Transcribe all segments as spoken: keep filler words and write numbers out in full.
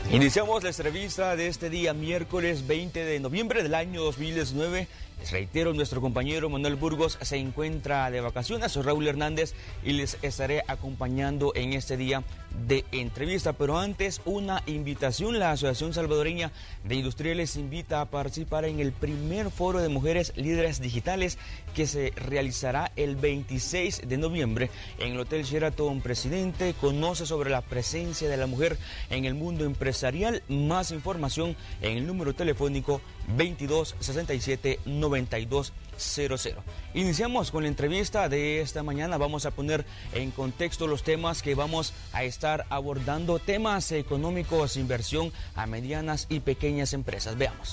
Iniciamos la entrevista de este día, miércoles veinte de noviembre del año dos mil diecinueve. Les reitero, nuestro compañero Manuel Burgos se encuentra de vacaciones, soy Raúl Hernández y les estaré acompañando en este día de entrevista. Pero antes, una invitación. La Asociación Salvadoreña de Industriales invita a participar en el primer foro de mujeres líderes digitales que se realizará el veintiséis de noviembre en el Hotel Sheraton Presidente. Conoce sobre la presencia de la mujer en el mundo empresarial. Más información en el número telefónico veintidós sesenta y siete noventa y dos cero cero. Iniciamos con la entrevista de esta mañana. Vamos a poner en contexto los temas que vamos a estar abordando. Temas económicos, inversión a medianas y pequeñas empresas. Veamos.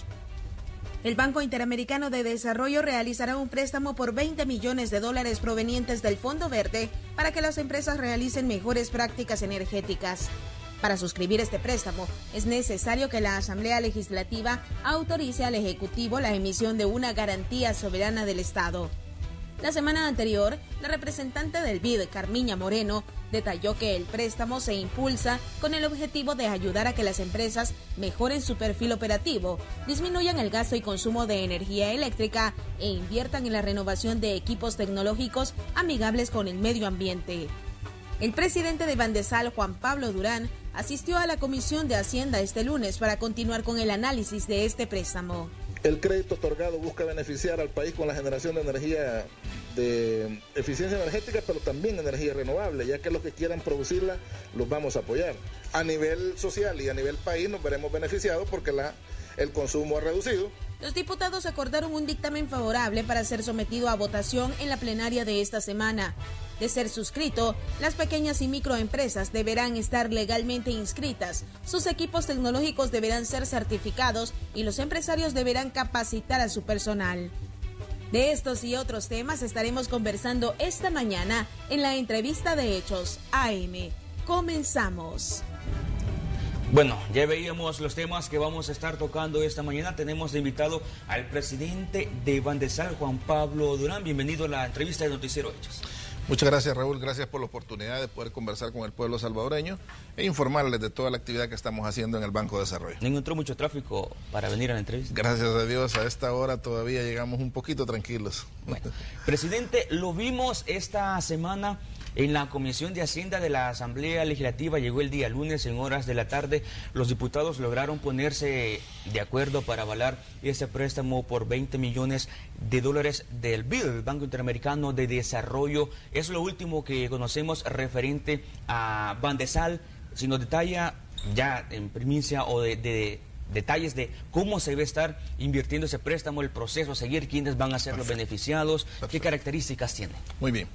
El Banco Interamericano de Desarrollo realizará un préstamo por veinte millones de dólares provenientes del Fondo Verde para que las empresas realicen mejores prácticas energéticas. Para suscribir este préstamo, es necesario que la Asamblea Legislativa autorice al Ejecutivo la emisión de una garantía soberana del Estado. La semana anterior, la representante del B I D, Carmiña Moreno, detalló que el préstamo se impulsa con el objetivo de ayudar a que las empresas mejoren su perfil operativo, disminuyan el gasto y consumo de energía eléctrica e inviertan en la renovación de equipos tecnológicos amigables con el medio ambiente. El presidente de Bandesal, Juan Pablo Durán, asistió a la Comisión de Hacienda este lunes para continuar con el análisis de este préstamo. El crédito otorgado busca beneficiar al país con la generación de energía de eficiencia energética, pero también energía renovable, ya que los que quieran producirla los vamos a apoyar. A nivel social y a nivel país nos veremos beneficiados porque la, el consumo ha reducido. Los diputados acordaron un dictamen favorable para ser sometido a votación en la plenaria de esta semana. De ser suscrito, las pequeñas y microempresas deberán estar legalmente inscritas, sus equipos tecnológicos deberán ser certificados y los empresarios deberán capacitar a su personal. De estos y otros temas estaremos conversando esta mañana en la entrevista de Hechos A M. Comenzamos. Bueno, ya veíamos los temas que vamos a estar tocando esta mañana. Tenemos de invitado al presidente de Bandesal, Juan Pablo Durán. Bienvenido a la entrevista de Noticiero Hechos. Muchas gracias, Raúl. Gracias por la oportunidad de poder conversar con el pueblo salvadoreño e informarles de toda la actividad que estamos haciendo en el Banco de Desarrollo. ¿No encontró mucho tráfico para venir a la entrevista? Gracias a Dios, a esta hora todavía llegamos un poquito tranquilos. Bueno, presidente, lo vimos esta semana en la Comisión de Hacienda de la Asamblea Legislativa. Llegó el día lunes en horas de la tarde. Los diputados lograron ponerse de acuerdo para avalar ese préstamo por veinte millones de dólares del B I D, el Banco Interamericano de Desarrollo. Es lo último que conocemos referente a Bandesal. Si nos detalla ya en primicia o de, de detalles de cómo se debe estar invirtiendo ese préstamo, el proceso a seguir, quiénes van a ser los beneficiados, Perfecto. qué características tiene. Muy bien.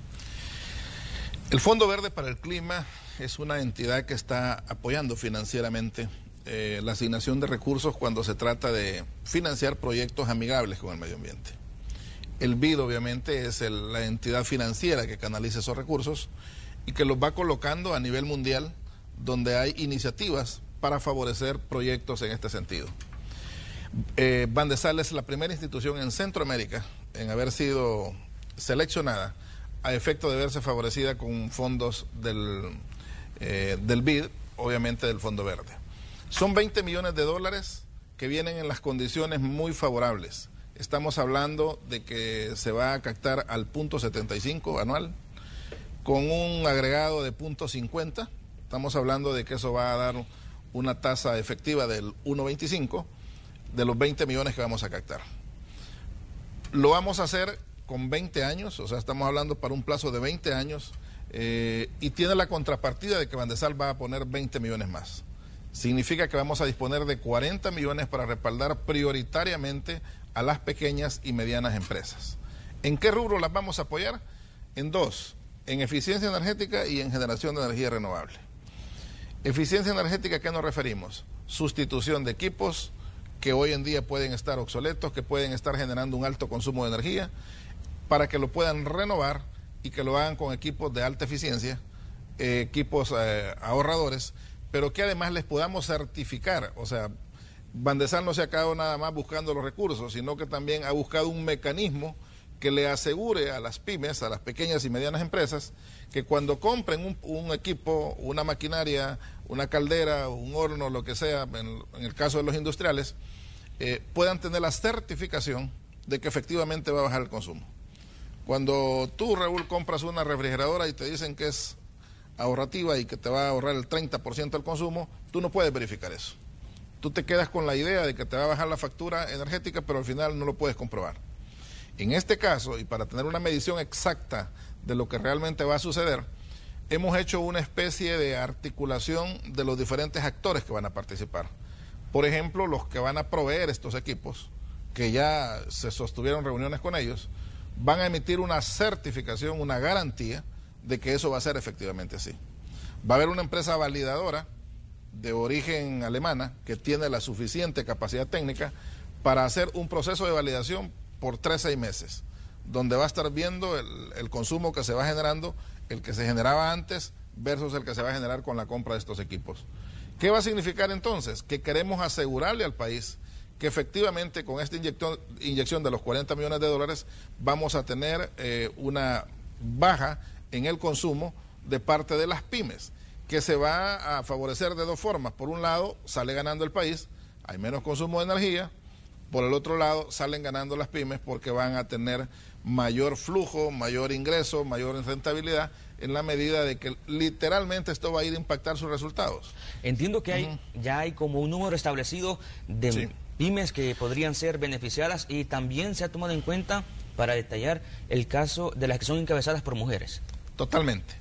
El Fondo Verde para el Clima es una entidad que está apoyando financieramente eh, la asignación de recursos cuando se trata de financiar proyectos amigables con el medio ambiente. El B I D obviamente es el, la entidad financiera que canaliza esos recursos y que los va colocando a nivel mundial donde hay iniciativas para favorecer proyectos en este sentido. Eh, Bandesal es la primera institución en Centroamérica en haber sido seleccionada a efecto de verse favorecida con fondos del, eh, del B I D, obviamente del Fondo Verde. Son veinte millones de dólares que vienen en las condiciones muy favorables. Estamos hablando de que se va a captar al punto setenta y cinco anual, con un agregado de punto cincuenta. Estamos hablando de que eso va a dar una tasa efectiva del uno veinticinco de los veinte millones que vamos a captar. Lo vamos a hacer con veinte años, o sea, estamos hablando para un plazo de veinte años, eh, y tiene la contrapartida de que Bandesal va a poner veinte millones más. Significa que vamos a disponer de cuarenta millones para respaldar prioritariamente a las pequeñas y medianas empresas. ¿En qué rubro las vamos a apoyar? En dos, en eficiencia energética y en generación de energía renovable. Eficiencia energética, ¿a qué nos referimos? Sustitución de equipos que hoy en día pueden estar obsoletos, que pueden estar generando un alto consumo de energía, para que lo puedan renovar y que lo hagan con equipos de alta eficiencia, eh, equipos eh, ahorradores, pero que además les podamos certificar. O sea, Bandesal no se ha quedado nada más buscando los recursos, sino que también ha buscado un mecanismo que le asegure a las pymes, a las pequeñas y medianas empresas, que cuando compren un, un equipo, una maquinaria, una caldera, un horno, lo que sea, en, en el caso de los industriales, eh, puedan tener la certificación de que efectivamente va a bajar el consumo. Cuando tú, Raúl, compras una refrigeradora y te dicen que es ahorrativa y que te va a ahorrar el treinta por ciento del consumo, tú no puedes verificar eso. Tú te quedas con la idea de que te va a bajar la factura energética, pero al final no lo puedes comprobar. En este caso, y para tener una medición exacta de lo que realmente va a suceder, hemos hecho una especie de articulación de los diferentes actores que van a participar. Por ejemplo, los que van a proveer estos equipos, que ya se sostuvieron reuniones con ellos, van a emitir una certificación, una garantía de que eso va a ser efectivamente así. Va a haber una empresa validadora de origen alemana que tiene la suficiente capacidad técnica para hacer un proceso de validación por tres, seis meses, donde va a estar viendo el, el consumo que se va generando, el que se generaba antes versus el que se va a generar con la compra de estos equipos. ¿Qué va a significar entonces? Que queremos asegurarle al país que efectivamente con esta inyección, inyección de los cuarenta millones de dólares vamos a tener eh, una baja en el consumo de parte de las pymes, que se va a favorecer de dos formas. Por un lado, sale ganando el país, hay menos consumo de energía. Por el otro lado, salen ganando las pymes porque van a tener mayor flujo, mayor ingreso, mayor rentabilidad, en la medida de que literalmente esto va a ir a impactar sus resultados. Entiendo que hay, uh-huh. ya hay como un número establecido de sí. pymes que podrían ser beneficiadas, y también se ha tomado en cuenta para detallar el caso de las que son encabezadas por mujeres. Totalmente.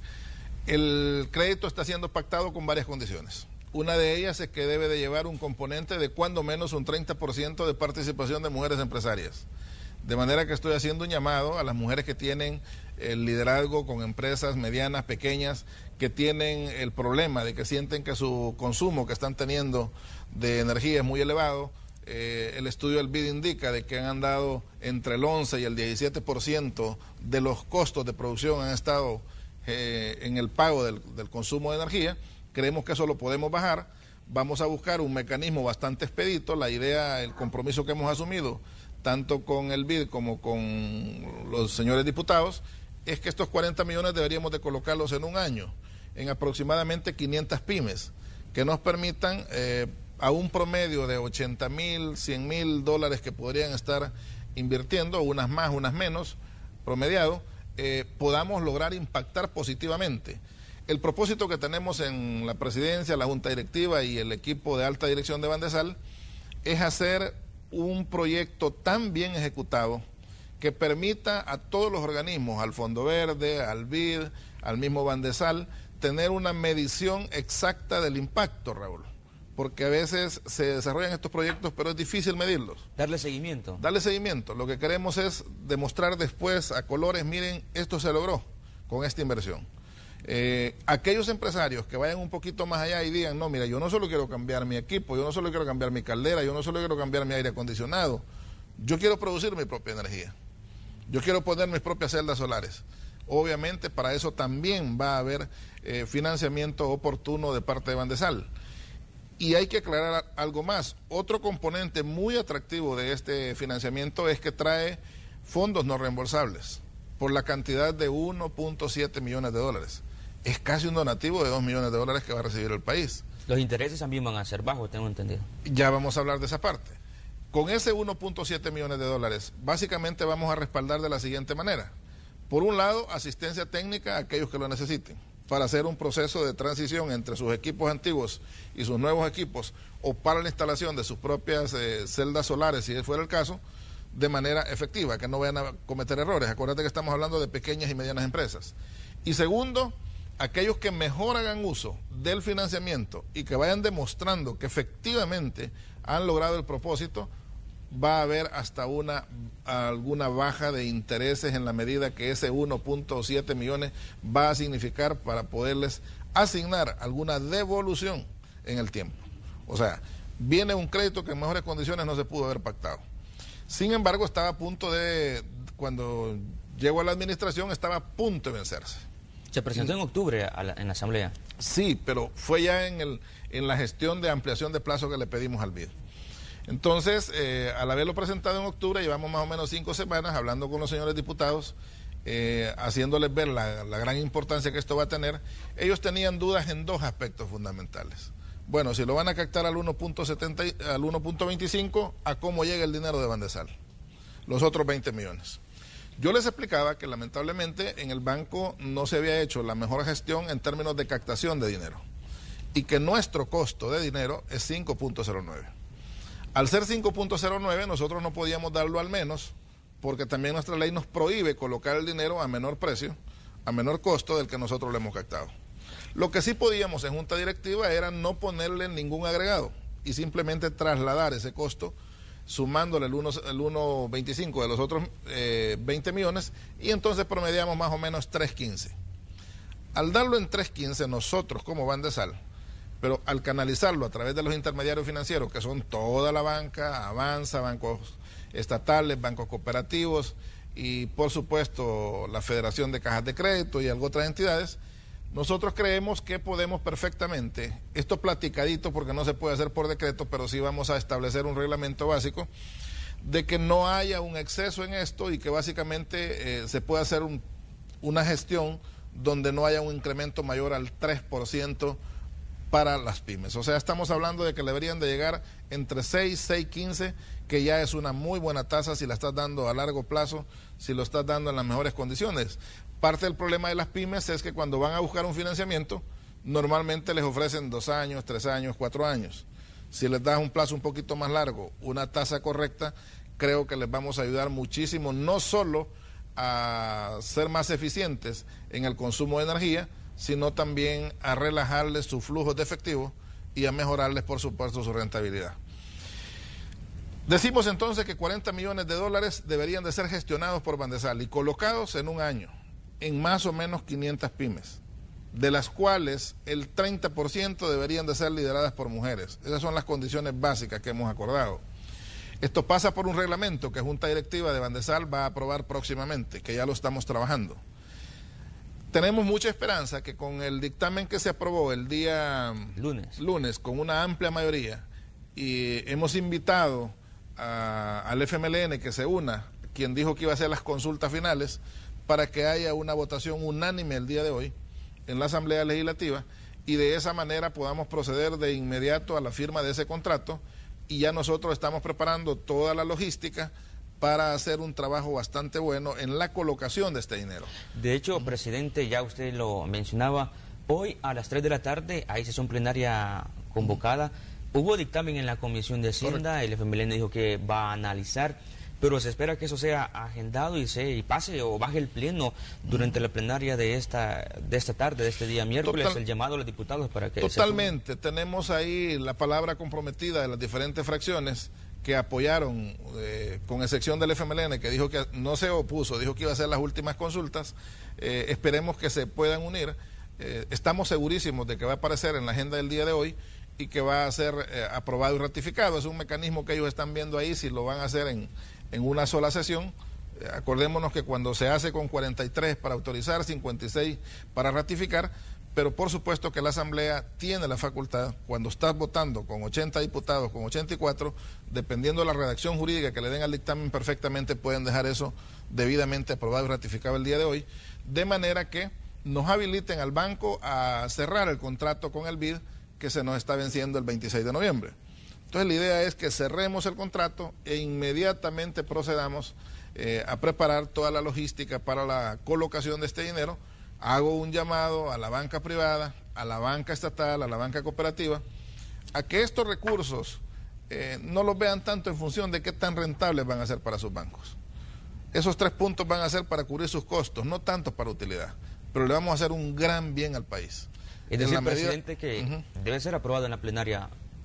El crédito está siendo pactado con varias condiciones. Una de ellas es que debe de llevar un componente de cuando menos un treinta por ciento de participación de mujeres empresarias. De manera que estoy haciendo un llamado a las mujeres que tienen el liderazgo con empresas medianas, pequeñas, que tienen el problema de que sienten que su consumo que están teniendo de energía es muy elevado. Eh, el estudio del B I D indica de que han andado entre el once y el diecisiete por ciento de los costos de producción han estado eh, en el pago del, del consumo de energía. Creemos que eso lo podemos bajar. Vamos a buscar un mecanismo bastante expedito. La idea, el compromiso que hemos asumido, tanto con el B I D como con los señores diputados, es que estos cuarenta millones deberíamos de colocarlos en un año, en aproximadamente quinientas pymes, que nos permitan eh, a un promedio de ochenta mil, cien mil dólares que podrían estar invirtiendo, unas más, unas menos, promediado, eh, podamos lograr impactar positivamente. El propósito que tenemos en la presidencia, la junta directiva y el equipo de alta dirección de Bandesal es hacer un proyecto tan bien ejecutado que permita a todos los organismos, al Fondo Verde, al B I D, al mismo Bandesal, tener una medición exacta del impacto, Raúl. Porque a veces se desarrollan estos proyectos, pero es difícil medirlos. Darle seguimiento. Darle seguimiento. Lo que queremos es demostrar después a colores, miren, esto se logró con esta inversión. Eh, aquellos empresarios que vayan un poquito más allá y digan, no, mira, yo no solo quiero cambiar mi equipo, yo no solo quiero cambiar mi caldera, yo no solo quiero cambiar mi aire acondicionado, yo quiero producir mi propia energía, yo quiero poner mis propias celdas solares. Obviamente para eso también va a haber eh, financiamiento oportuno de parte de Bandesal. Y hay que aclarar algo más. Otro componente muy atractivo de este financiamiento es que trae fondos no reembolsables por la cantidad de uno punto siete millones de dólares. Es casi un donativo de dos millones de dólares que va a recibir el país. Los intereses también van a ser bajos, tengo entendido. Ya vamos a hablar de esa parte. Con ese uno punto siete millones de dólares, básicamente vamos a respaldar de la siguiente manera. Por un lado, asistencia técnica a aquellos que lo necesiten, para hacer un proceso de transición entre sus equipos antiguos y sus nuevos equipos, o para la instalación de sus propias eh, celdas solares, si fuera el caso, de manera efectiva, que no vayan a cometer errores. Acuérdate que estamos hablando de pequeñas y medianas empresas. Y segundo, aquellos que mejor hagan uso del financiamiento y que vayan demostrando que efectivamente han logrado el propósito, va a haber hasta una alguna baja de intereses en la medida que ese uno punto siete millones va a significar para poderles asignar alguna devolución en el tiempo. O sea, viene un crédito que en mejores condiciones no se pudo haber pactado. Sin embargo, estaba a punto de, cuando llegó a la administración, estaba a punto de vencerse. Se presentó en octubre a la, en la Asamblea. Sí, pero fue ya en, el, en la gestión de ampliación de plazo que le pedimos al B I D. Entonces, eh, al haberlo presentado en octubre, llevamos más o menos cinco semanas hablando con los señores diputados, eh, haciéndoles ver la, la gran importancia que esto va a tener. Ellos tenían dudas en dos aspectos fundamentales. Bueno, si lo van a captar al uno punto setenta, al uno punto veinticinco, ¿a cómo llega el dinero de Bandesal? Los otros veinte millones. Yo les explicaba que lamentablemente en el banco no se había hecho la mejor gestión en términos de captación de dinero y que nuestro costo de dinero es cinco punto cero nueve. Al ser cinco punto cero nueve, nosotros no podíamos darlo al menos, porque también nuestra ley nos prohíbe colocar el dinero a menor precio, a menor costo del que nosotros le hemos captado. Lo que sí podíamos en junta directiva era no ponerle ningún agregado y simplemente trasladar ese costo sumándole el uno punto veinticinco de los otros eh, veinte millones, y entonces promediamos más o menos tres punto quince. Al darlo en tres punto quince nosotros como Bandesal, pero al canalizarlo a través de los intermediarios financieros, que son toda la banca, Avanza, bancos estatales, bancos cooperativos y por supuesto la Federación de Cajas de Crédito y algunas otras entidades, nosotros creemos que podemos perfectamente, esto platicadito porque no se puede hacer por decreto, pero sí vamos a establecer un reglamento básico de que no haya un exceso en esto y que básicamente eh, se pueda hacer un, una gestión donde no haya un incremento mayor al tres por ciento para las pymes. O sea, estamos hablando de que deberían de llegar entre seis, seis, quince, que ya es una muy buena tasa si la estás dando a largo plazo, si lo estás dando en las mejores condiciones. Parte del problema de las pymes es que cuando van a buscar un financiamiento, normalmente les ofrecen dos años, tres años, cuatro años. Si les das un plazo un poquito más largo, una tasa correcta, creo que les vamos a ayudar muchísimo, no solo a ser más eficientes en el consumo de energía, sino también a relajarles sus flujos de efectivo y a mejorarles, por supuesto, su rentabilidad. Decimos entonces que cuarenta millones de dólares deberían de ser gestionados por Bandesal y colocados en un año en más o menos quinientas pymes, de las cuales el treinta por ciento deberían de ser lideradas por mujeres. Esas son las condiciones básicas que hemos acordado. Esto pasa por un reglamento que Junta Directiva de Bandesal va a aprobar próximamente, que ya lo estamos trabajando. Tenemos mucha esperanza que con el dictamen que se aprobó el día lunes, lunes con una amplia mayoría, y hemos invitado a, al F M L N que se una, quien dijo que iba a hacer las consultas finales, para que haya una votación unánime el día de hoy en la Asamblea Legislativa y de esa manera podamos proceder de inmediato a la firma de ese contrato, y ya nosotros estamos preparando toda la logística para hacer un trabajo bastante bueno en la colocación de este dinero. De hecho, presidente, ya usted lo mencionaba, hoy a las tres de la tarde hay sesión plenaria convocada. Hubo dictamen en la Comisión de Hacienda, correcto. El F M L N dijo que va a analizar, pero se espera que eso sea agendado y se y pase o baje el pleno durante la plenaria de esta de esta tarde, de este día miércoles. Total, el llamado a los diputados para que totalmente, tenemos ahí la palabra comprometida de las diferentes fracciones que apoyaron, eh, con excepción del F M L N, que dijo que no se opuso, dijo que iba a hacer las últimas consultas. Eh, esperemos que se puedan unir. Eh, estamos segurísimos de que va a aparecer en la agenda del día de hoy y que va a ser eh, aprobado y ratificado. Es un mecanismo que ellos están viendo ahí, si lo van a hacer en, en una sola sesión. Eh, acordémonos que cuando se hace con cuarenta y tres para autorizar, cincuenta y seis para ratificar, pero por supuesto que la Asamblea tiene la facultad, cuando estás votando con ochenta diputados, con ochenta y cuatro, dependiendo de la redacción jurídica que le den al dictamen, perfectamente pueden dejar eso debidamente aprobado y ratificado el día de hoy, de manera que nos habiliten al banco a cerrar el contrato con el B I D que se nos está venciendo el veintiséis de noviembre. Entonces la idea es que cerremos el contrato e inmediatamente procedamos eh, a preparar toda la logística para la colocación de este dinero. Hago un llamado a la banca privada, a la banca estatal, a la banca cooperativa, a que estos recursos eh, no los vean tanto en función de qué tan rentables van a ser para sus bancos. Esos tres puntos van a ser para cubrir sus costos, no tanto para utilidad, pero le vamos a hacer un gran bien al país. Es decir, presidente, que uh-huh. debe ser aprobado en la plenaria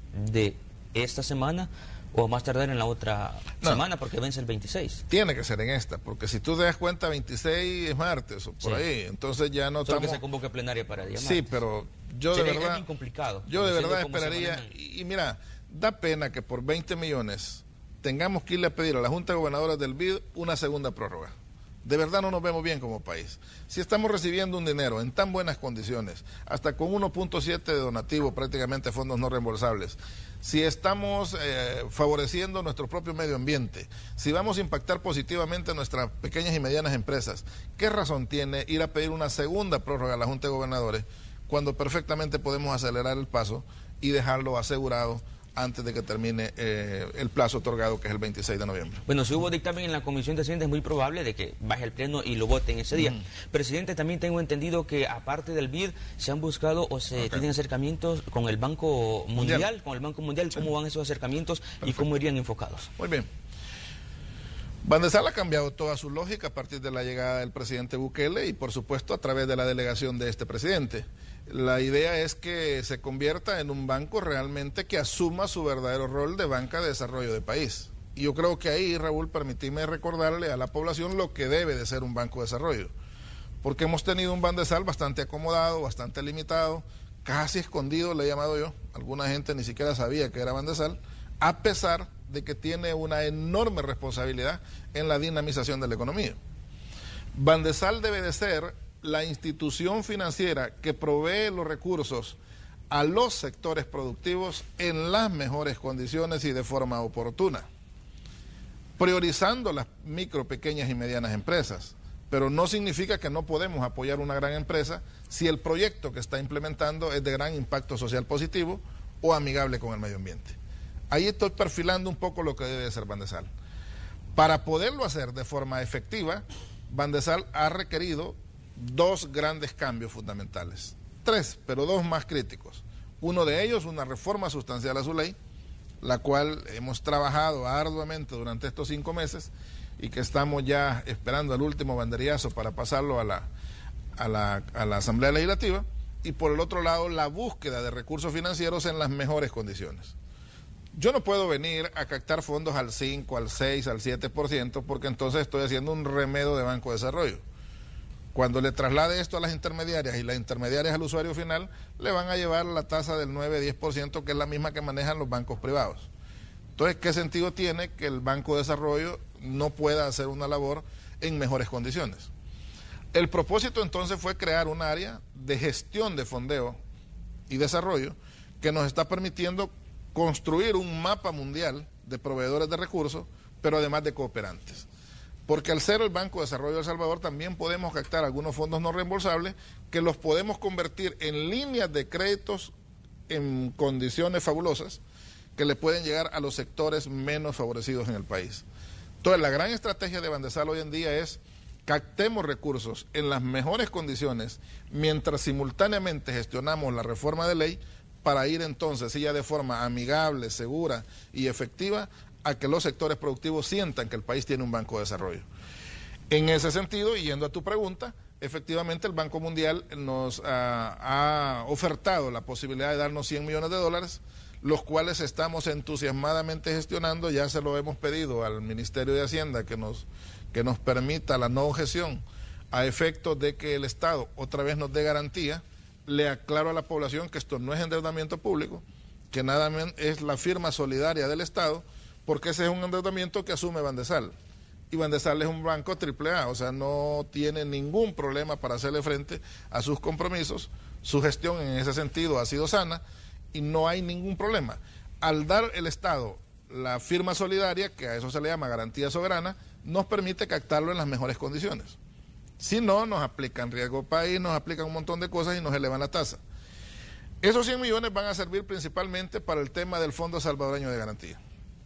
de esta semana o más tardar en la otra no, semana, porque vence el veintiséis. Tiene que ser en esta, porque si tú te das cuenta, veintiséis es martes o por sí. ahí, entonces ya no Solo estamos... que se convoque plenaria para día Sí, martes. pero yo Sería de verdad... bien complicado. Yo de verdad esperaría, y, y mira, da pena que por veinte millones tengamos que irle a pedir a la Junta de Gobernadores del B I D una segunda prórroga. de verdad no nos vemos bien como país. Si estamos recibiendo un dinero en tan buenas condiciones, hasta con uno punto siete de donativo, prácticamente fondos no reembolsables, si estamos eh, favoreciendo nuestro propio medio ambiente, si vamos a impactar positivamente a nuestras pequeñas y medianas empresas, ¿qué razón tiene ir a pedir una segunda prórroga a la Junta de Gobernadores cuando perfectamente podemos acelerar el paso y dejarlo asegurado antes de que termine eh, el plazo otorgado, que es el veintiséis de noviembre? Bueno, si hubo dictamen en la Comisión de Hacienda, es muy probable de que baje el pleno y lo voten ese día. Uh-huh. Presidente, también tengo entendido que aparte del B I D, se han buscado o se okay. tienen acercamientos con el Banco Mundial, mundial. con el Banco Mundial. ¿Cómo sí. van esos acercamientos? Perfecto. Y cómo irían enfocados? Muy bien. Bandesal ha cambiado toda su lógica a partir de la llegada del presidente Bukele y, por supuesto, a través de la delegación de este presidente. La idea es que se convierta en un banco realmente que asuma su verdadero rol de banca de desarrollo de país. Y yo creo que ahí, Raúl, permitime recordarle a la población lo que debe de ser un banco de desarrollo. Porque hemos tenido un Bandesal bastante acomodado, bastante limitado, casi escondido, le he llamado yo. Alguna gente ni siquiera sabía que era Bandesal, a pesar de que tiene una enorme responsabilidad en la dinamización de la economía. Bandesal debe de ser la institución financiera que provee los recursos a los sectores productivos en las mejores condiciones y de forma oportuna, priorizando las micro, pequeñas y medianas empresas. Pero no significa que no podemos apoyar una gran empresa si el proyecto que está implementando es de gran impacto social positivo o amigable con el medio ambiente. Ahí estoy perfilando un poco lo que debe ser Bandesal. Para poderlo hacer de forma efectiva, Bandesal ha requerido dos grandes cambios fundamentales. Tres, pero dos más críticos. Uno de ellos, una reforma sustancial a su ley, la cual hemos trabajado arduamente durante estos cinco meses y que estamos ya esperando el último banderillazo para pasarlo a la, a la, a la Asamblea Legislativa. Y por el otro lado, la búsqueda de recursos financieros en las mejores condiciones. Yo no puedo venir a captar fondos al cinco, al seis, al siete por ciento, porque entonces estoy haciendo un remedio de Banco de Desarrollo. Cuando le traslade esto a las intermediarias y las intermediarias al usuario final, le van a llevar la tasa del nueve a diez por ciento, que es la misma que manejan los bancos privados. Entonces, ¿qué sentido tiene que el Banco de Desarrollo no pueda hacer una labor en mejores condiciones? El propósito entonces fue crear un área de gestión de fondeo y desarrollo que nos está permitiendo construir un mapa mundial de proveedores de recursos, pero además de cooperantes. Porque al ser el Banco de Desarrollo de El Salvador también podemos captar algunos fondos no reembolsables que los podemos convertir en líneas de créditos en condiciones fabulosas que le pueden llegar a los sectores menos favorecidos en el país. Entonces, la gran estrategia de Bandesal hoy en día es captemos recursos en las mejores condiciones mientras simultáneamente gestionamos la reforma de ley para ir entonces, sí, ya de forma amigable, segura y efectiva, a que los sectores productivos sientan que el país tiene un banco de desarrollo. En ese sentido, y yendo a tu pregunta, efectivamente el Banco Mundial nos ha, ha ofertado la posibilidad de darnos cien millones de dólares, los cuales estamos entusiasmadamente gestionando. Ya se lo hemos pedido al Ministerio de Hacienda que nos, que nos permita la no objeción a efectos de que el Estado otra vez nos dé garantía. Le aclaro a la población que esto no es endeudamiento público, que nada menos es la firma solidaria del Estado, porque ese es un endeudamiento que asume Bandesal. Y Bandesal es un banco triple A, o sea, no tiene ningún problema para hacerle frente a sus compromisos. Su gestión en ese sentido ha sido sana y no hay ningún problema. Al dar el Estado la firma solidaria, que a eso se le llama garantía soberana, nos permite captarlo en las mejores condiciones. Si no, nos aplican riesgo país, nos aplican un montón de cosas y nos elevan la tasa. Esos cien millones van a servir principalmente para el tema del Fondo Salvadoreño de Garantía.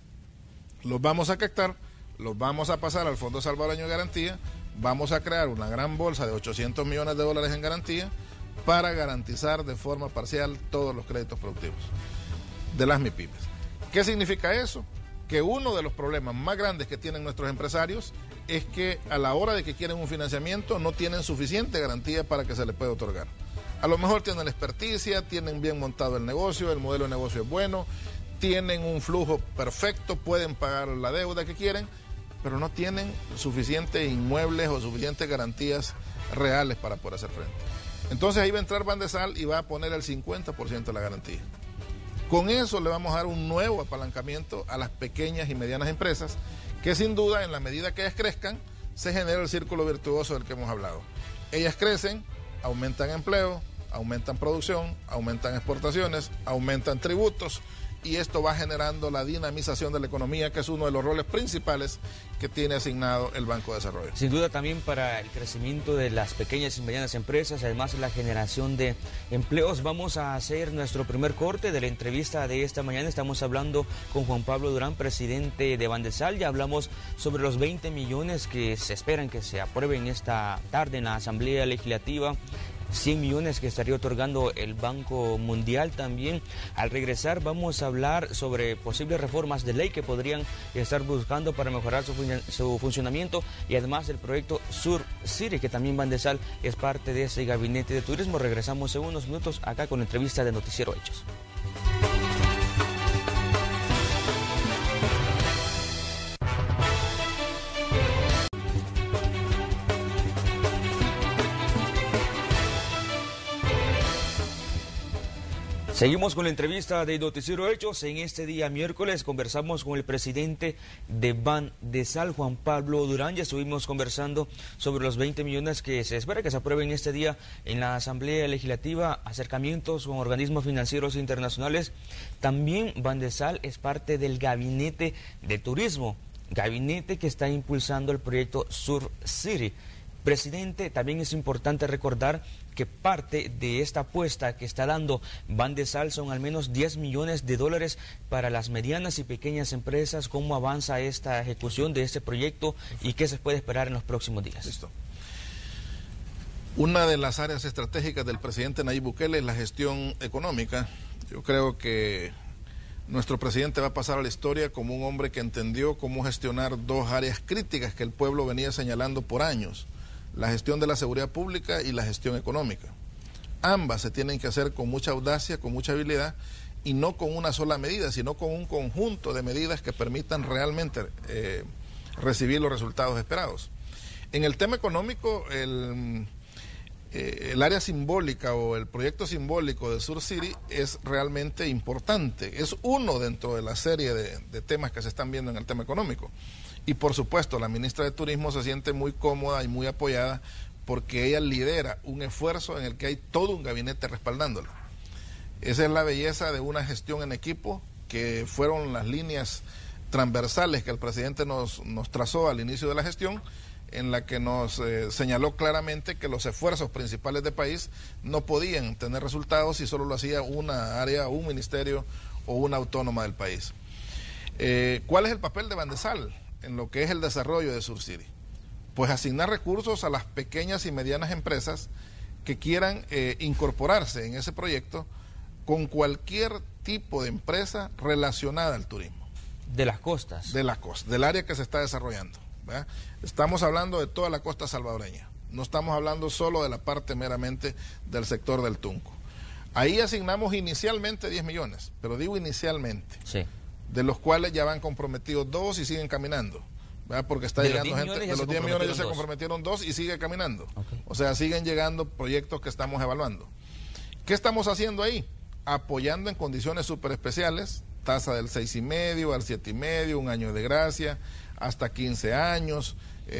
Los vamos a captar, los vamos a pasar al Fondo Salvadoreño de Garantía, vamos a crear una gran bolsa de ochocientos millones de dólares en garantía para garantizar de forma parcial todos los créditos productivos de las MIPYMES. ¿Qué significa eso? Que uno de los problemas más grandes que tienen nuestros empresarios es que a la hora de que quieren un financiamiento no tienen suficiente garantía para que se les pueda otorgar. A lo mejor tienen la experticia, tienen bien montado el negocio, el modelo de negocio es bueno, tienen un flujo perfecto, pueden pagar la deuda que quieren, pero no tienen suficientes inmuebles o suficientes garantías reales para poder hacer frente. Entonces ahí va a entrar Bandesal y va a poner el cincuenta por ciento de la garantía. Con eso le vamos a dar un nuevo apalancamiento a las pequeñas y medianas empresas, que sin duda, en la medida que ellas crezcan, se genera el círculo virtuoso del que hemos hablado. Ellas crecen, aumentan empleo, aumentan producción, aumentan exportaciones, aumentan tributos, y esto va generando la dinamización de la economía, que es uno de los roles principales que tiene asignado el Banco de Desarrollo. Sin duda también para el crecimiento de las pequeñas y medianas empresas, además de la generación de empleos. Vamos a hacer nuestro primer corte de la entrevista de esta mañana. Estamos hablando con Juan Pablo Durán, presidente de Bandesal. Ya hablamos sobre los veinte millones que se esperan que se aprueben esta tarde en la Asamblea Legislativa. cien millones que estaría otorgando el Banco Mundial también. Al regresar vamos a hablar sobre posibles reformas de ley que podrían estar buscando para mejorar su, fun su funcionamiento, y además del proyecto Sur City, que también Bandesal es parte de ese gabinete de turismo. Regresamos en unos minutos acá con la entrevista de Noticiero Hechos. Seguimos con la entrevista de Noticiero Hechos. En este día miércoles conversamos con el presidente de Bandesal, Juan Pablo Durán. Ya estuvimos conversando sobre los veinte millones que se espera que se aprueben este día en la Asamblea Legislativa, acercamientos con organismos financieros internacionales. También Bandesal es parte del Gabinete de Turismo, gabinete que está impulsando el proyecto Sur City. Presidente, también es importante recordar que parte de esta apuesta que está dando Bandesal son al menos diez millones de dólares para las medianas y pequeñas empresas. ¿Cómo avanza esta ejecución de este proyecto y qué se puede esperar en los próximos días? Listo. Una de las áreas estratégicas del presidente Nayib Bukele es la gestión económica. Yo creo que nuestro presidente va a pasar a la historia como un hombre que entendió cómo gestionar dos áreas críticas que el pueblo venía señalando por años: la gestión de la seguridad pública y la gestión económica. Ambas se tienen que hacer con mucha audacia, con mucha habilidad, y no con una sola medida, sino con un conjunto de medidas que permitan realmente eh, recibir los resultados esperados. En el tema económico, el, eh, el área simbólica o el proyecto simbólico de Sur City es realmente importante. Es uno dentro de la serie de, de temas que se están viendo en el tema económico. Y por supuesto, la ministra de Turismo se siente muy cómoda y muy apoyada porque ella lidera un esfuerzo en el que hay todo un gabinete respaldándolo. Esa es la belleza de una gestión en equipo, que fueron las líneas transversales que el presidente nos, nos trazó al inicio de la gestión, en la que nos eh, señaló claramente que los esfuerzos principales del país no podían tener resultados si solo lo hacía una área, un ministerio o una autónoma del país. Eh, ¿Cuál es el papel de Bandesal en lo que es el desarrollo de Sur City? Pues asignar recursos a las pequeñas y medianas empresas que quieran eh, incorporarse en ese proyecto con cualquier tipo de empresa relacionada al turismo. De las costas. De las costas, del área que se está desarrollando, ¿verdad? Estamos hablando de toda la costa salvadoreña, no estamos hablando solo de la parte meramente del sector del Tunco. Ahí asignamos inicialmente diez millones, pero digo inicialmente. Sí. De los cuales ya van comprometidos dos y siguen caminando, ¿verdad? Porque está de llegando gente, de los diez millones ya se comprometieron dos y sigue caminando. Okay. O sea, siguen llegando proyectos que estamos evaluando. ¿Qué estamos haciendo ahí? Apoyando en condiciones súper especiales, tasa del seis y medio al siete y medio, un año de gracia, hasta quince años,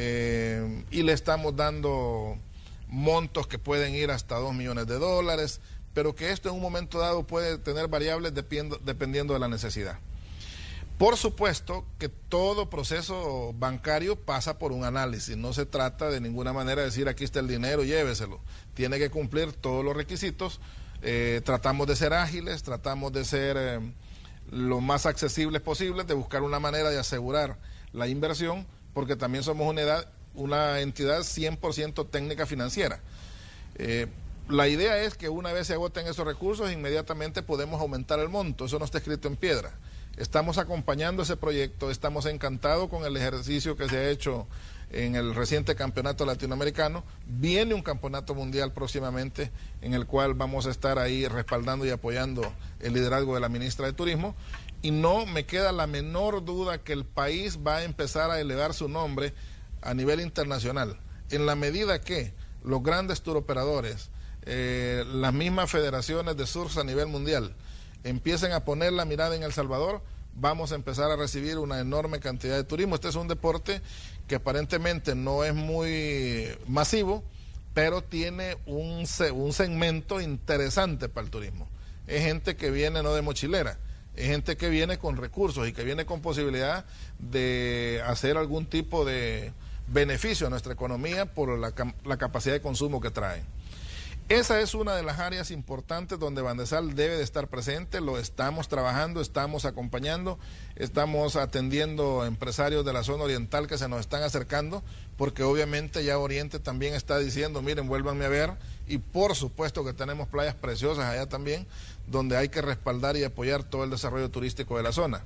eh, y le estamos dando montos que pueden ir hasta dos millones de dólares, pero que esto en un momento dado puede tener variables dependiendo, dependiendo de la necesidad. Por supuesto que todo proceso bancario pasa por un análisis, no se trata de ninguna manera de decir aquí está el dinero, lléveselo, tiene que cumplir todos los requisitos, eh, tratamos de ser ágiles, tratamos de ser eh, lo más accesibles posibles, de buscar una manera de asegurar la inversión, porque también somos una, edad, una entidad cien por ciento técnica financiera. Eh, la idea es que una vez se agoten esos recursos, inmediatamente podemos aumentar el monto, eso no está escrito en piedra. Estamos acompañando ese proyecto, estamos encantados con el ejercicio que se ha hecho en el reciente campeonato latinoamericano. Viene un campeonato mundial próximamente en el cual vamos a estar ahí respaldando y apoyando el liderazgo de la ministra de Turismo. Y no me queda la menor duda que el país va a empezar a elevar su nombre a nivel internacional, en la medida que los grandes turoperadores, eh, las mismas federaciones de surf a nivel mundial, empiecen a poner la mirada en El Salvador, vamos a empezar a recibir una enorme cantidad de turismo. Este es un deporte que aparentemente no es muy masivo, pero tiene un, un segmento interesante para el turismo. Es gente que viene no de mochilera, es gente que viene con recursos y que viene con posibilidad de hacer algún tipo de beneficio a nuestra economía por la, la capacidad de consumo que trae. Esa es una de las áreas importantes donde Bandesal debe de estar presente. Lo estamos trabajando, estamos acompañando, estamos atendiendo empresarios de la zona oriental que se nos están acercando, porque obviamente ya Oriente también está diciendo, miren, vuélvanme a ver, y por supuesto que tenemos playas preciosas allá también, donde hay que respaldar y apoyar todo el desarrollo turístico de la zona.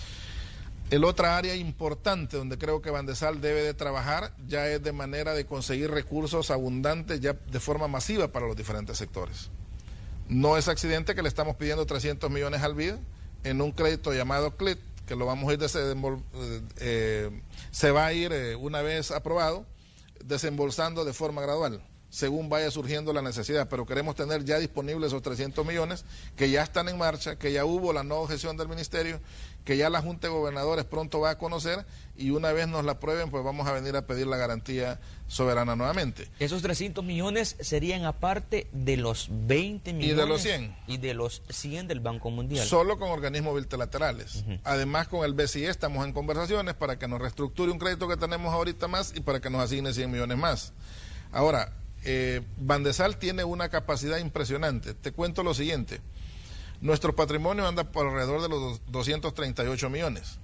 El otra área importante donde creo que Bandesal debe de trabajar ya es de manera de conseguir recursos abundantes ya de forma masiva para los diferentes sectores. No es accidente que le estamos pidiendo trescientos millones al B I D en un crédito llamado C L I T, que lo vamos a ir desembolsando, eh, se va a ir eh, una vez aprobado, desembolsando de forma gradual, según vaya surgiendo la necesidad, pero queremos tener ya disponibles esos trescientos millones, que ya están en marcha, que ya hubo la nueva gestión del ministerio, que ya la Junta de Gobernadores pronto va a conocer, y una vez nos la aprueben, pues vamos a venir a pedir la garantía soberana nuevamente. Esos trescientos millones serían aparte de los veinte millones. Y de los cien. Y de los cien del Banco Mundial. Solo con organismos bilaterales. Uh-huh. Además, con el B C I estamos en conversaciones para que nos reestructure un crédito que tenemos ahorita más y para que nos asigne cien millones más. Ahora, eh, Bandesal tiene una capacidad impresionante. Te cuento lo siguiente. Nuestro patrimonio anda por alrededor de los doscientos treinta y ocho millones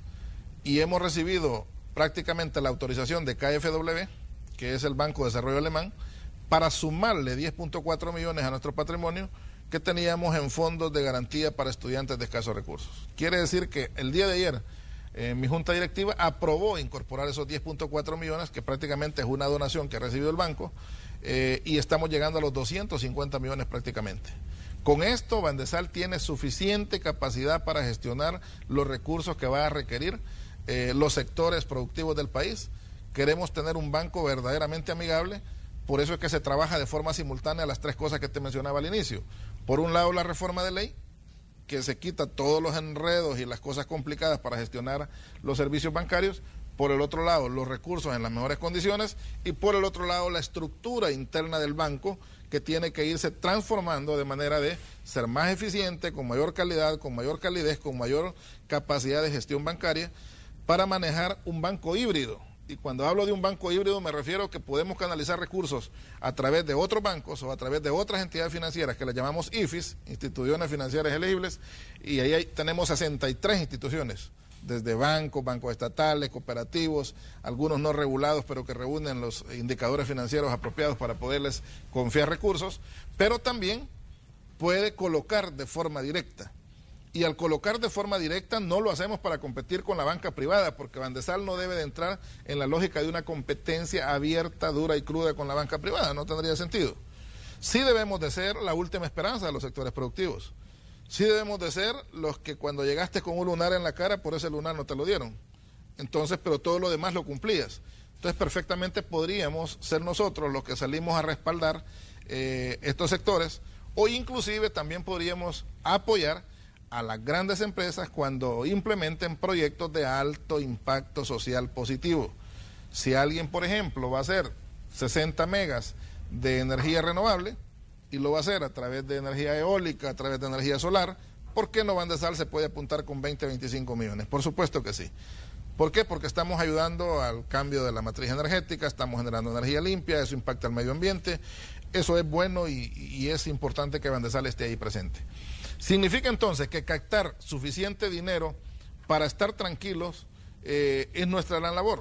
y hemos recibido prácticamente la autorización de K F W, que es el Banco de Desarrollo Alemán, para sumarle diez punto cuatro millones a nuestro patrimonio que teníamos en fondos de garantía para estudiantes de escasos recursos. Quiere decir que el día de ayer eh, mi junta directiva aprobó incorporar esos diez punto cuatro millones, que prácticamente es una donación que ha recibido el banco, eh, y estamos llegando a los doscientos cincuenta millones prácticamente. Con esto, Bandesal tiene suficiente capacidad para gestionar los recursos que va a requerir eh, los sectores productivos del país. Queremos tener un banco verdaderamente amigable, por eso es que se trabaja de forma simultánea las tres cosas que te mencionaba al inicio. Por un lado, la reforma de ley, que se quita todos los enredos y las cosas complicadas para gestionar los servicios bancarios. Por el otro lado, los recursos en las mejores condiciones, y por el otro lado, la estructura interna del banco, que tiene que irse transformando de manera de ser más eficiente, con mayor calidad, con mayor calidez, con mayor capacidad de gestión bancaria, para manejar un banco híbrido. Y cuando hablo de un banco híbrido me refiero a que podemos canalizar recursos a través de otros bancos o a través de otras entidades financieras que las llamamos I F I S, Instituciones Financieras Elegibles, y ahí hay, tenemos sesenta y tres instituciones, desde bancos, bancos estatales, cooperativos, algunos no regulados, pero que reúnen los indicadores financieros apropiados para poderles confiar recursos, pero también puede colocar de forma directa. Y al colocar de forma directa no lo hacemos para competir con la banca privada, porque Bandesal no debe de entrar en la lógica de una competencia abierta, dura y cruda con la banca privada, no tendría sentido. Sí debemos de ser la última esperanza de los sectores productivos. Sí debemos de ser los que cuando llegaste con un lunar en la cara, por ese lunar no te lo dieron. Entonces, pero todo lo demás lo cumplías. Entonces, perfectamente podríamos ser nosotros los que salimos a respaldar eh, estos sectores, o inclusive también podríamos apoyar a las grandes empresas cuando implementen proyectos de alto impacto social positivo. Si alguien, por ejemplo, va a hacer sesenta megas de energía renovable, y lo va a hacer a través de energía eólica, a través de energía solar, ¿por qué no Bandesal se puede apuntar con veinte, veinticinco millones? Por supuesto que sí. ¿Por qué? Porque estamos ayudando al cambio de la matriz energética, estamos generando energía limpia, eso impacta al medio ambiente, eso es bueno y, y es importante que Bandesal esté ahí presente. Significa entonces que captar suficiente dinero para estar tranquilos eh, es nuestra gran labor.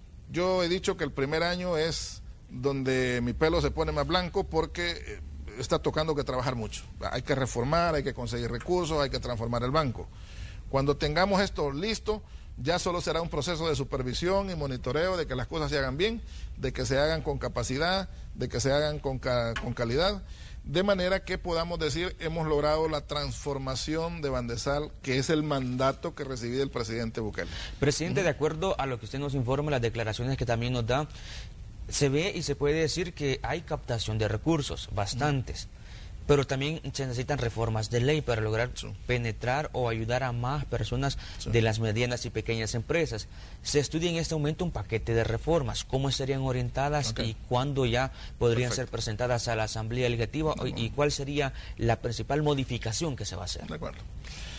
Yo he dicho que el primer año es donde mi pelo se pone más blanco porque eh, está tocando que trabajar mucho. Hay que reformar, hay que conseguir recursos, hay que transformar el banco. Cuando tengamos esto listo, ya solo será un proceso de supervisión y monitoreo de que las cosas se hagan bien, de que se hagan con capacidad, de que se hagan con, ca con calidad, de manera que podamos decir hemos logrado la transformación de Bandesal, que es el mandato que recibí del presidente Bukele. Presidente, de acuerdo a lo que usted nos informa, las declaraciones que también nos da, se ve y se puede decir que hay captación de recursos, bastantes. Pero también se necesitan reformas de ley para lograr sí. penetrar o ayudar a más personas sí. de las medianas y pequeñas empresas. Se estudia en este momento un paquete de reformas. ¿Cómo estarían orientadas okay. y cuándo ya podrían Perfecto. ser presentadas a la Asamblea Legislativa? Uh-huh. ¿Y cuál sería la principal modificación que se va a hacer? De acuerdo.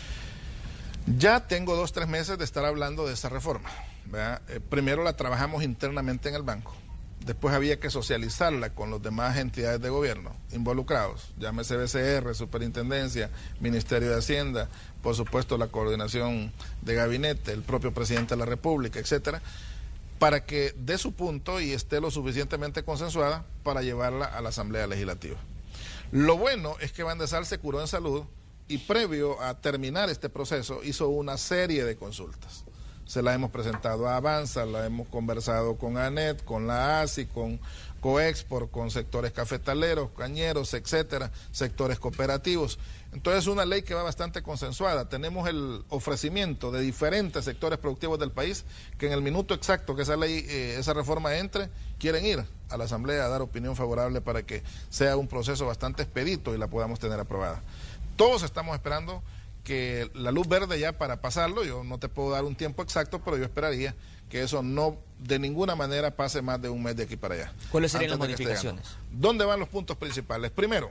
Ya tengo dos, tres meses de estar hablando de esa reforma. Eh, primero la trabajamos internamente en el banco. Después había que socializarla con las demás entidades de gobierno involucrados, llámese B C R, Superintendencia, Ministerio de Hacienda, por supuesto la coordinación de gabinete, el propio presidente de la República, etcétera, para que dé su punto y esté lo suficientemente consensuada para llevarla a la Asamblea Legislativa. Lo bueno es que Van der Sar se curó en salud y previo a terminar este proceso hizo una serie de consultas. Se la hemos presentado a Avanza, la hemos conversado con ANET, con la A S I, con Coexport, con sectores cafetaleros, cañeros, etcétera, sectores cooperativos. Entonces es una ley que va bastante consensuada. Tenemos el ofrecimiento de diferentes sectores productivos del país que en el minuto exacto que esa ley, eh, esa reforma entre, quieren ir a la Asamblea a dar opinión favorable para que sea un proceso bastante expedito y la podamos tener aprobada. Todos estamos esperando que la luz verde ya para pasarlo. Yo no te puedo dar un tiempo exacto, pero yo esperaría que eso no de ninguna manera pase más de un mes de aquí para allá. ¿Cuáles serían las modificaciones? ¿Dónde van los puntos principales? Primero,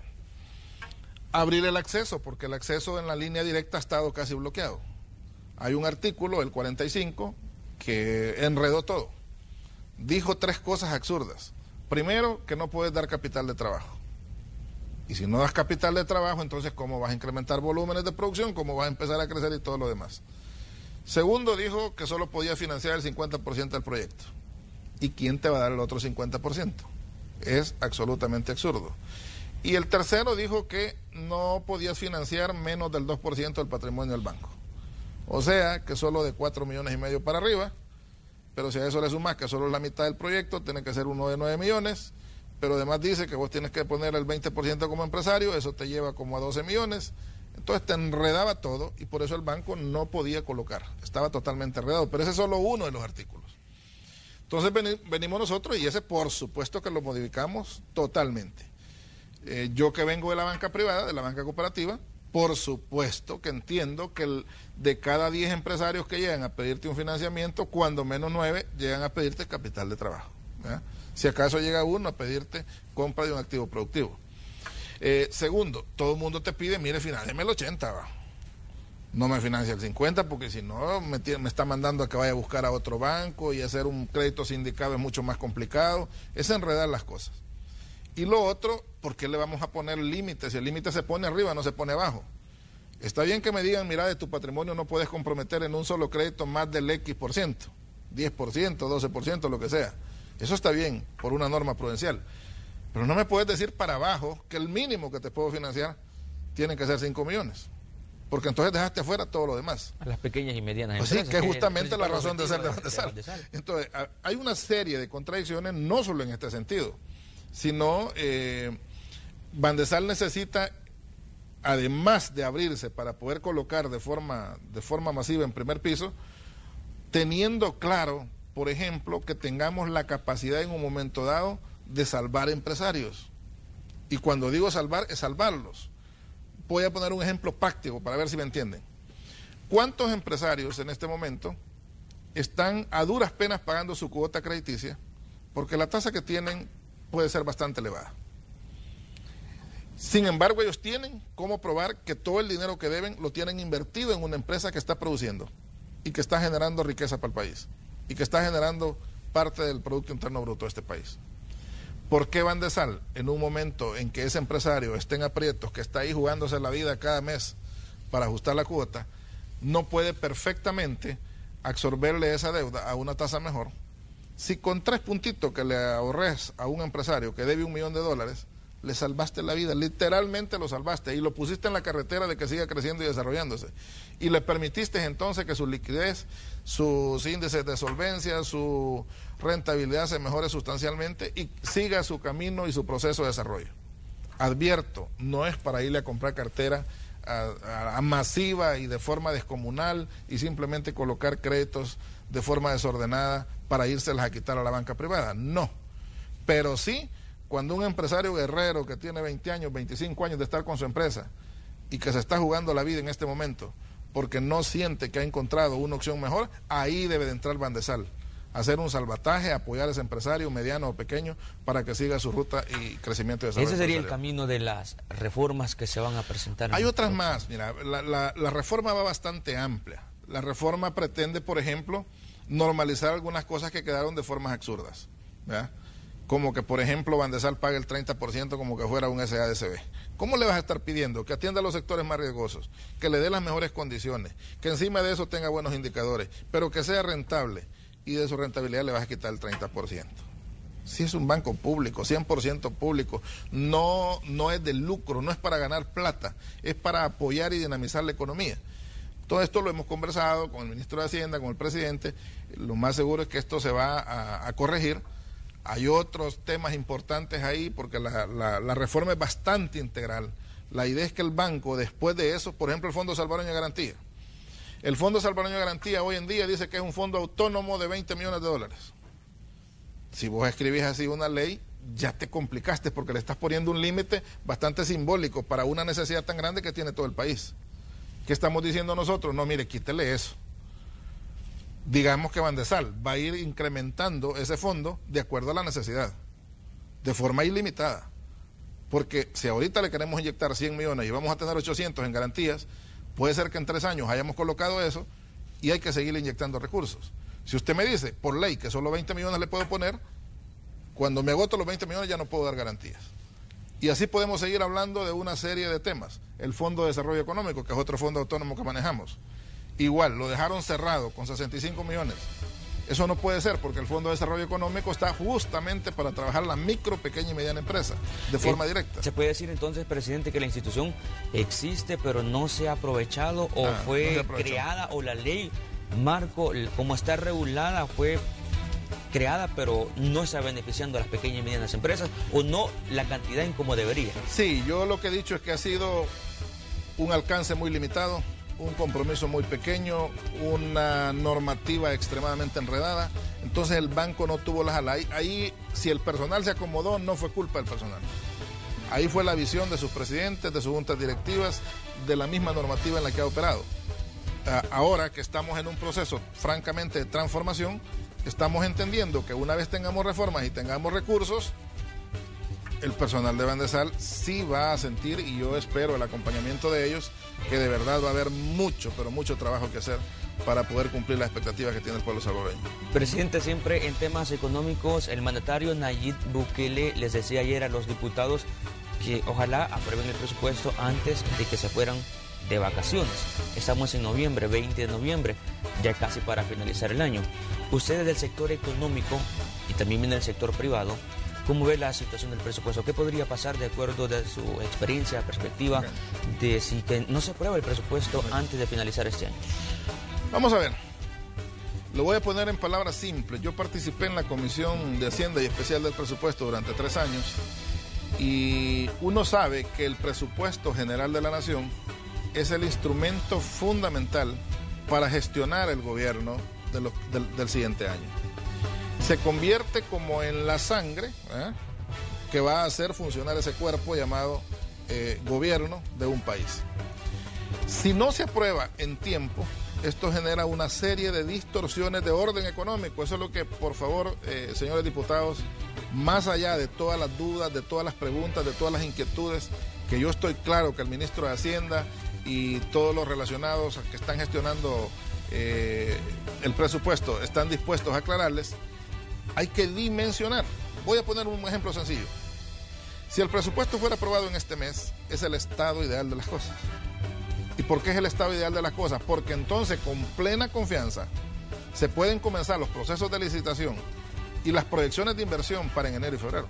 abrir el acceso, porque el acceso en la línea directa ha estado casi bloqueado. Hay un artículo, el cuarenta y cinco, que enredó todo. Dijo tres cosas absurdas. Primero, que no puedes dar capital de trabajo. Y si no das capital de trabajo, entonces ¿cómo vas a incrementar volúmenes de producción? ¿Cómo vas a empezar a crecer y todo lo demás? Segundo, dijo que solo podía financiar el cincuenta por ciento del proyecto. ¿Y quién te va a dar el otro cincuenta por ciento? Es absolutamente absurdo. Y el tercero dijo que no podías financiar menos del dos por ciento del patrimonio del banco. O sea, que solo de cuatro millones y medio para arriba, pero si a eso le sumas que solo es la mitad del proyecto, tiene que ser uno de nueve millones, pero además dice que vos tienes que poner el veinte por ciento como empresario, eso te lleva como a doce millones, entonces te enredaba todo y por eso el banco no podía colocar, estaba totalmente enredado, pero ese es solo uno de los artículos. Entonces ven, venimos nosotros y ese por supuesto que lo modificamos totalmente. Eh, yo que vengo de la banca privada, de la banca cooperativa, por supuesto que entiendo que el, de cada diez empresarios que llegan a pedirte un financiamiento, cuando menos nueve llegan a pedirte capital de trabajo, ¿verdad? Si acaso llega uno a pedirte compra de un activo productivo. Eh, segundo, todo el mundo te pide, mire, financiame el ochenta, va. No me financia el cincuenta, porque si no me, me está mandando a que vaya a buscar a otro banco y hacer un crédito sindicado es mucho más complicado. Es enredar las cosas. Y lo otro, ¿por qué le vamos a poner límites? Si el límite se pone arriba, no se pone abajo. Está bien que me digan, mira, de tu patrimonio no puedes comprometer en un solo crédito más del X por ciento, diez por ciento, doce por ciento, lo que sea. Eso está bien, por una norma prudencial. Pero no me puedes decir para abajo que el mínimo que te puedo financiar tiene que ser cinco millones. Porque entonces dejaste afuera todo lo demás. A las pequeñas y medianas empresas. Pues sí, que es justamente la razón de ser de Van der Sar. Entonces, hay una serie de contradicciones, no solo en este sentido, sino eh, Van der Sar necesita, además de abrirse para poder colocar de forma, de forma masiva en primer piso, teniendo claro, por ejemplo, que tengamos la capacidad en un momento dado de salvar empresarios. Y cuando digo salvar, es salvarlos. Voy a poner un ejemplo práctico para ver si me entienden. ¿Cuántos empresarios en este momento están a duras penas pagando su cuota crediticia? Porque la tasa que tienen puede ser bastante elevada. Sin embargo, ellos tienen cómo probar que todo el dinero que deben lo tienen invertido en una empresa que está produciendo y que está generando riqueza para el país y que está generando parte del Producto Interno Bruto de este país. ¿Por qué Van der Sar, en un momento en que ese empresario esté en aprietos, que está ahí jugándose la vida cada mes para ajustar la cuota, no puede perfectamente absorberle esa deuda a una tasa mejor? Si con tres puntitos que le ahorres a un empresario que debe un millón de dólares, le salvaste la vida, literalmente lo salvaste y lo pusiste en la carretera de que siga creciendo y desarrollándose. Y le permitiste entonces que su liquidez, sus índices de solvencia, su rentabilidad se mejore sustancialmente y siga su camino y su proceso de desarrollo. Advierto, no es para irle a comprar cartera a, a, a masiva y de forma descomunal y simplemente colocar créditos de forma desordenada para írselas a quitar a la banca privada, no. Pero sí cuando un empresario guerrero que tiene veinte años, veinticinco años de estar con su empresa y que se está jugando la vida en este momento porque no siente que ha encontrado una opción mejor, ahí debe de entrar Bandesal, hacer un salvataje, apoyar a ese empresario mediano o pequeño para que siga su ruta y crecimiento y desarrollo. Ese sería el camino de las reformas que se van a presentar. Hay otras más, mira, la, la, la reforma va bastante amplia. La reforma pretende, por ejemplo, normalizar algunas cosas que quedaron de formas absurdas, ¿verdad? Como que, por ejemplo, Bandesal pague el treinta por ciento como que fuera un S A D C B. ¿Cómo le vas a estar pidiendo que atienda a los sectores más riesgosos, que le dé las mejores condiciones, que encima de eso tenga buenos indicadores, pero que sea rentable, y de su rentabilidad le vas a quitar el treinta por ciento? Si es un banco público, cien por ciento público, no, no es de lucro, no es para ganar plata, es para apoyar y dinamizar la economía. Todo esto lo hemos conversado con el ministro de Hacienda, con el presidente. Lo más seguro es que esto se va a, a corregir. Hay otros temas importantes ahí porque la, la, la reforma es bastante integral. La idea es que el banco, después de eso, por ejemplo, el Fondo Salvadoreño de Garantía. El Fondo Salvadoreño de Garantía hoy en día dice que es un fondo autónomo de veinte millones de dólares. Si vos escribís así una ley, ya te complicaste porque le estás poniendo un límite bastante simbólico para una necesidad tan grande que tiene todo el país. ¿Qué estamos diciendo nosotros? No, mire, quítele eso. Digamos que Bandesal va a ir incrementando ese fondo de acuerdo a la necesidad, de forma ilimitada. Porque si ahorita le queremos inyectar cien millones y vamos a tener ochocientos en garantías, puede ser que en tres años hayamos colocado eso y hay que seguir inyectando recursos. Si usted me dice, por ley, que solo veinte millones le puedo poner, cuando me agoto los veinte millones ya no puedo dar garantías. Y así podemos seguir hablando de una serie de temas. El Fondo de Desarrollo Económico, que es otro fondo autónomo que manejamos. Igual, lo dejaron cerrado con sesenta y cinco millones. Eso no puede ser porque el Fondo de Desarrollo Económico está justamente para trabajar la micro, pequeña y mediana empresa de forma eh, directa. ¿Se puede decir entonces, presidente, que la institución existe pero no se ha aprovechado o ah, fue no creada o la ley marco, como está regulada, fue creada pero no está beneficiando a las pequeñas y medianas empresas o no la cantidad en como debería? Sí, yo lo que he dicho es que ha sido un alcance muy limitado, un compromiso muy pequeño, una normativa extremadamente enredada, entonces el banco no tuvo las alas. Ahí, ahí si el personal se acomodó, no fue culpa del personal. Ahí fue la visión de sus presidentes, de sus juntas directivas, de la misma normativa en la que ha operado. Ahora que estamos en un proceso francamente de transformación, estamos entendiendo que una vez tengamos reformas y tengamos recursos, el personal de Bandesal sí va a sentir, y yo espero el acompañamiento de ellos, que de verdad va a haber mucho, pero mucho trabajo que hacer para poder cumplir las expectativas que tiene el pueblo salvadoreño. Presidente, siempre en temas económicos, el mandatario Nayib Bukele les decía ayer a los diputados que ojalá aprueben el presupuesto antes de que se fueran de vacaciones. Estamos en noviembre, veinte de noviembre, ya casi para finalizar el año. Ustedes del sector económico y también del sector privado, ¿cómo ve la situación del presupuesto? ¿Qué podría pasar de acuerdo de su experiencia, perspectiva, de si que no se aprueba el presupuesto antes de finalizar este año? Vamos a ver. Lo voy a poner en palabras simples. Yo participé en la Comisión de Hacienda y Especial del Presupuesto durante tres años y uno sabe que el presupuesto general de la Nación es el instrumento fundamental para gestionar el gobierno de lo, del, del siguiente año. Se convierte como en la sangre ¿eh? que va a hacer funcionar ese cuerpo llamado eh, gobierno de un país. Si no se aprueba en tiempo, esto genera una serie de distorsiones de orden económico. Eso es lo que, por favor, eh, señores diputados, más allá de todas las dudas, de todas las preguntas, de todas las inquietudes, que yo estoy claro que el ministro de Hacienda y todos los relacionados que están gestionando eh, el presupuesto están dispuestos a aclararles, hay que dimensionar. Voy a poner un ejemplo sencillo. Si el presupuesto fuera aprobado en este mes, es el estado ideal de las cosas. ¿Y por qué es el estado ideal de las cosas? Porque entonces, con plena confianza, se pueden comenzar los procesos de licitación y las proyecciones de inversión para en enero y febrero.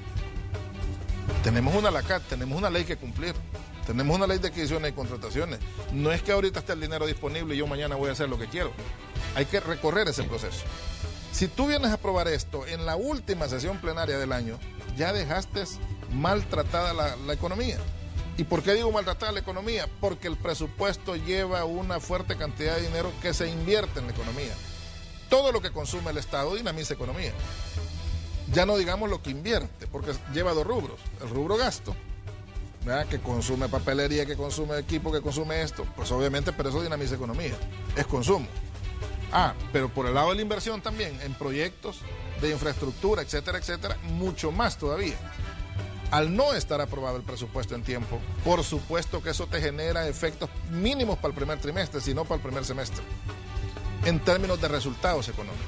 Tenemos una LACAT, tenemos una ley que cumplir, tenemos una ley de adquisiciones y contrataciones. No es que ahorita esté el dinero disponible y yo mañana voy a hacer lo que quiero. Hay que recorrer ese proceso. Si tú vienes a aprobar esto en la última sesión plenaria del año, ya dejaste maltratada la, la economía. ¿Y por qué digo maltratada la economía? Porque el presupuesto lleva una fuerte cantidad de dinero que se invierte en la economía. Todo lo que consume el Estado dinamiza economía. Ya no digamos lo que invierte, porque lleva dos rubros. El rubro gasto, ¿verdad? Que consume papelería, que consume equipo, que consume esto. Pues obviamente, pero eso dinamiza economía, es consumo. Ah, pero por el lado de la inversión también, en proyectos de infraestructura, etcétera, etcétera, mucho más todavía. Al no estar aprobado el presupuesto en tiempo, por supuesto que eso te genera efectos mínimos para el primer trimestre, sino para el primer semestre, en términos de resultados económicos.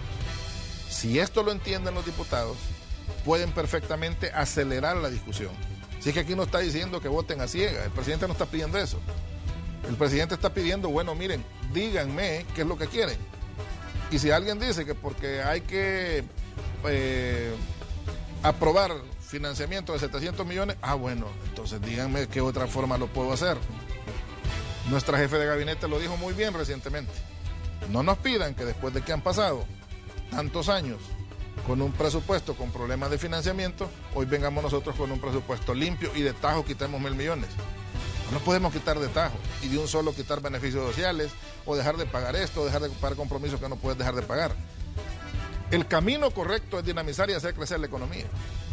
Si esto lo entienden los diputados, pueden perfectamente acelerar la discusión. Si es que aquí no está diciendo que voten a ciegas, el presidente no está pidiendo eso. El presidente está pidiendo, bueno, miren, díganme qué es lo que quieren. Y si alguien dice que porque hay que eh, aprobar financiamiento de setecientos millones, ah, bueno, entonces díganme qué otra forma lo puedo hacer. Nuestra jefe de gabinete lo dijo muy bien recientemente. No nos pidan que después de que han pasado tantos años con un presupuesto con problemas de financiamiento, hoy vengamos nosotros con un presupuesto limpio y de tajo quitemos mil millones. No nos podemos quitar de tajo y de un solo quitar beneficios sociales o dejar de pagar esto, o dejar de pagar compromisos que no puedes dejar de pagar. El camino correcto es dinamizar y hacer crecer la economía.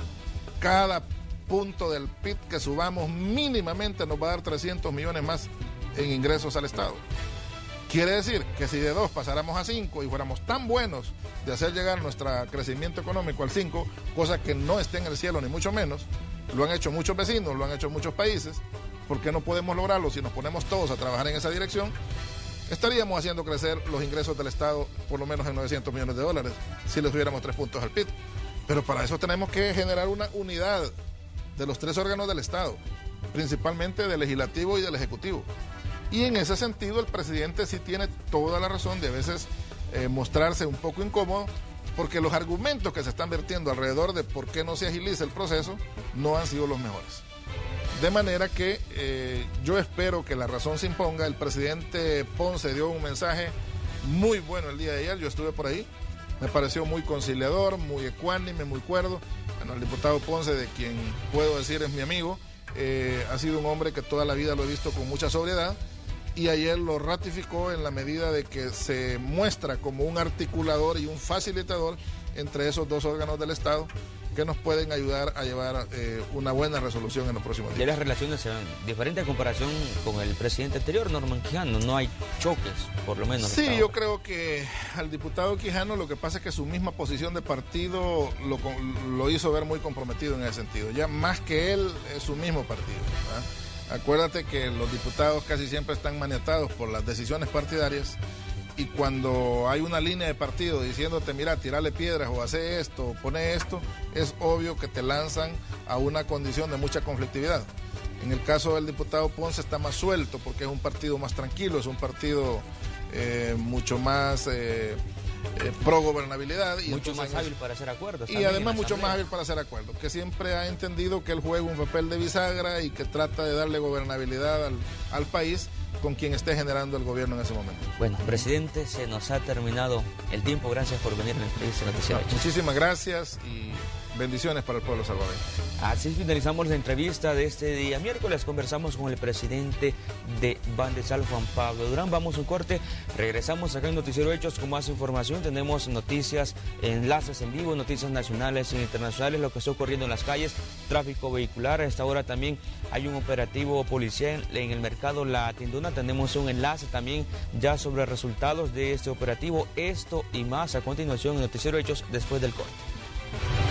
Cada punto del P I B que subamos mínimamente nos va a dar trescientos millones más en ingresos al Estado. Quiere decir que si de dos pasáramos a cinco y fuéramos tan buenos de hacer llegar nuestro crecimiento económico al cinco, cosa que no esté en el cielo ni mucho menos, lo han hecho muchos vecinos, lo han hecho muchos países, ¿por qué no podemos lograrlo si nos ponemos todos a trabajar en esa dirección? Estaríamos haciendo crecer los ingresos del Estado por lo menos en novecientos millones de dólares si le tuviéramos tres puntos al P I B. Pero para eso tenemos que generar una unidad de los tres órganos del Estado, principalmente del Legislativo y del Ejecutivo. Y en ese sentido el presidente sí tiene toda la razón de a veces eh, mostrarse un poco incómodo, porque los argumentos que se están vertiendo alrededor de por qué no se agiliza el proceso no han sido los mejores. De manera que eh, yo espero que la razón se imponga. El presidente Ponce dio un mensaje muy bueno el día de ayer, yo estuve por ahí. Me pareció muy conciliador, muy ecuánime, muy cuerdo. Bueno, el diputado Ponce, de quien puedo decir es mi amigo, eh, ha sido un hombre que toda la vida lo he visto con mucha sobriedad y ayer lo ratificó en la medida de que se muestra como un articulador y un facilitador entre esos dos órganos del Estado que nos pueden ayudar a llevar eh, una buena resolución en los próximos días. Ya las relaciones se ven diferentes a comparación con el presidente anterior, Norman Quijano. No hay choques, por lo menos. Sí, yo creo que al diputado Quijano lo que pasa es que su misma posición de partido lo, lo hizo ver muy comprometido en ese sentido. Ya más que él, es su mismo partido, ¿verdad? Acuérdate que los diputados casi siempre están maniatados por las decisiones partidarias. Y cuando hay una línea de partido diciéndote, mira, tirale piedras o hace esto, o pone esto, es obvio que te lanzan a una condición de mucha conflictividad. En el caso del diputado Ponce está más suelto porque es un partido más tranquilo, es un partido eh, mucho más eh, eh, pro gobernabilidad. Y mucho más hábil para hacer acuerdos. Y además mucho más hábil para hacer acuerdos, que siempre ha entendido que él juega un papel de bisagra y que trata de darle gobernabilidad al, al país con quien esté generando el gobierno en ese momento. Bueno, presidente, se nos ha terminado el tiempo. Gracias por venir a la entrevista Noticiero Hechos. Muchísimas gracias y bendiciones para el pueblo salvadoreño. Así finalizamos la entrevista de este día miércoles. Conversamos con el presidente de Bandesal, Juan Pablo Durán. Vamos a un corte, regresamos acá en Noticiero Hechos con más información. Tenemos noticias, enlaces en vivo, noticias nacionales e internacionales, lo que está ocurriendo en las calles, tráfico vehicular. A esta hora también hay un operativo policial en el mercado La Tinduna. Tenemos un enlace también ya sobre resultados de este operativo. Esto y más a continuación en Noticiero Hechos después del corte.